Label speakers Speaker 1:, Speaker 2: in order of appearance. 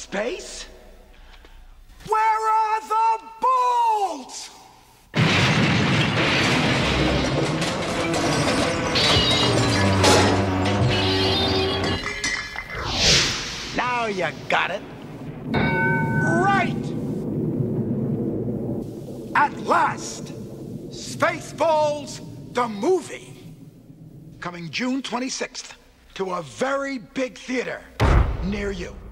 Speaker 1: space? Where are the balls? Now you got it. Right! At last! Spaceballs, the movie. Coming June 26th to a very big theater near you.